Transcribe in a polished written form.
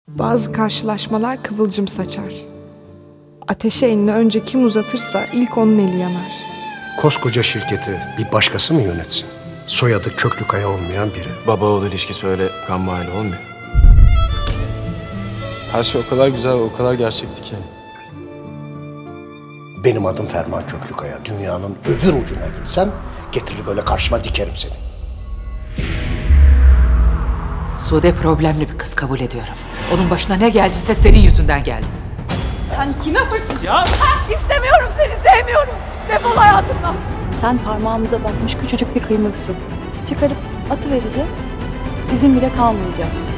Bazı karşılaşmalar kıvılcım saçar. Ateşe elini önce kim uzatırsa ilk onun eli yanar. Koskoca şirketi bir başkası mı yönetsin? Soyadı Köklükaya olmayan biri. Baba oğul ilişkisi öyle kan bağıyla olmuyor. Her şey o kadar güzel ve o kadar gerçekti ki. Benim adım Ferman Köklükaya. Dünyanın öbür ucuna gitsen getirir böyle karşıma dikerim seni. Sude problemli bir kız, kabul ediyorum. Onun başına ne geldiyse senin yüzünden geldi. Sen kime hırsız? Ya! İstemiyorum seni, sevmiyorum. Defol hayatımdan. Sen parmağımıza batmış küçücük bir kıymıksın. Çıkarıp atıvereceğiz. İzin bile kalmayacak.